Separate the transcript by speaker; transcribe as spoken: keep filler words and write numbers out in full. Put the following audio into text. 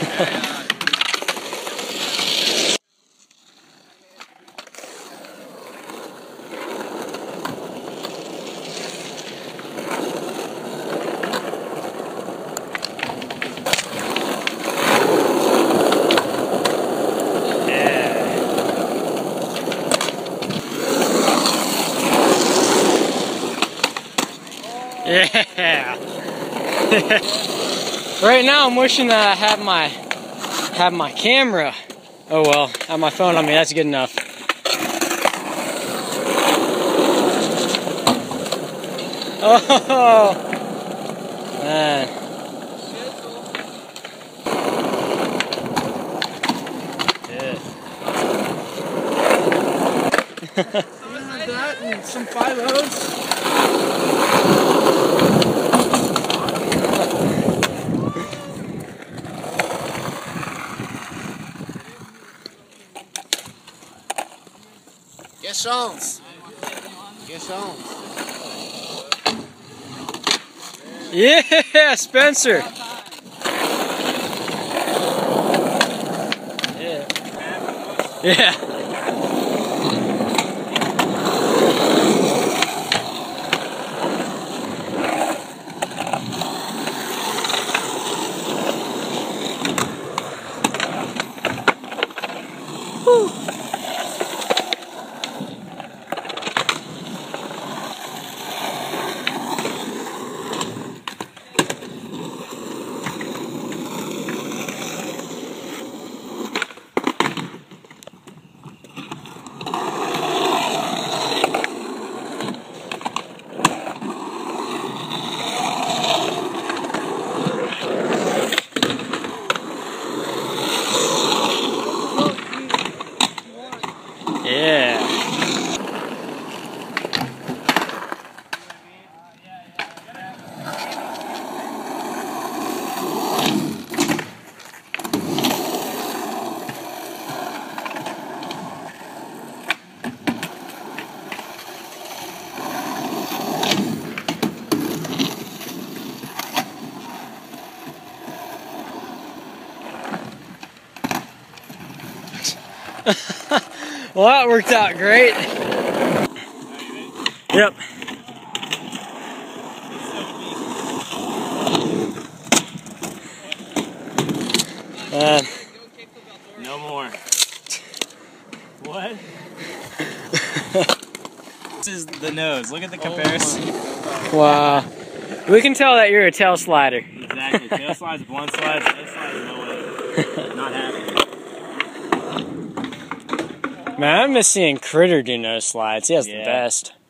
Speaker 1: Yeah. Right now I'm wishing that I had my have my camera. Oh well, I have my phone on me, that's good enough. Oh man. Yeah.
Speaker 2: That and some five O's. Guess Jones. Guess Jones.
Speaker 1: Yeah, Spencer. Yeah. Yeah. Whew. Yeah. Well, that worked out great. Yep. Uh,
Speaker 3: no more. What? This is the nose. Look at the comparison.
Speaker 1: wow. We can tell that you're a tail slider.
Speaker 3: Exactly. Tail slides, one slides, tail slides, no way. Not happening.
Speaker 1: Man, I miss seeing Critter do nose slides. He has
Speaker 3: Yeah.
Speaker 1: the best.